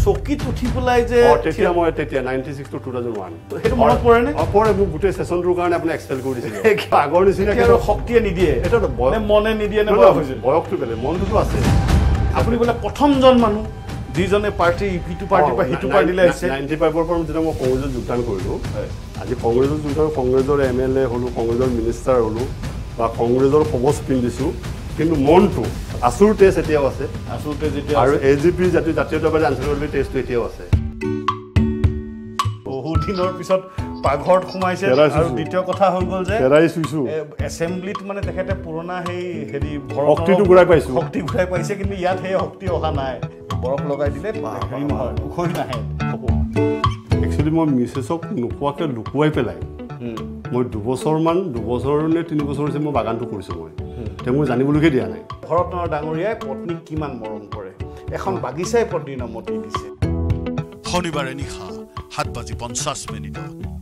চকিত উঠি পেলাই যে তেতিয়া মই 96 to 2001 হেতু মনত পৰে নে পৰে মোক গুটে সেশনটোৰ কাৰণে আপুনি এক্সপেল কৰি দিছিল আগৰ নিচিনা আৰু শক্তিয়ে নিদিয়ে এটা মনে নিদিয়ে নে বয়স হৈছে বয়সটো বেলে মনটো আছে আপুনি বলে প্ৰথমজন মানুহ যিজনে পাৰ্টি ইপিটো পাৰ্টি বা হিটু পাৰ্টিলে আহিছে 95 পৰা যেতিয়া মই কংগ্ৰেছত যোগদান কৰিলো আজি কংগ্ৰেছত যোগদান কংগ্ৰেছৰ এমএলএ হলো কংগ্ৰেছৰ মিনিষ্টাৰ হলো বা কংগ্ৰেছৰ কবচ পিন্ধিছো কিন্তু মনটো আসুৰ টেষ্ট এতিয়াও আছে আসুৰ টেষ্ট যেতিয়া আৰু এজিপি জাতীয়তাবাদী আঞ্চলিক টেষ্টটো এতিয়াও আছে বহু দিনৰ পিছত পাঘৰত সোমাইছে আৰু দ্বিতীয় কথা হৈ গল যে এছেম্বলিত মানে তেখেতে পুৰণা হেই হেৰি শক্তিটো ঘূৰাই পাইছে কিন্তু ইয়াত হে শক্তি অহা নাই বৰফ লগাই দিলে হেৰি নহয় উখৰি নাহে একচুৱেলি মই মিছেছক নোকোৱাকে লুকুৱাই পেলাই মই 2 বছৰ নে 3 বছৰ হৈছে মই বাগানটো কৰিছো মই মই জানিবলৈকে দিয়া নাই ভৰতনৰ ডাঙৰীয়াই পত্নীক কিমান মৰম কৰে এখন বাগিচাই পত্নীৰ নামত দিছে শনিবাৰে নিশা 7:50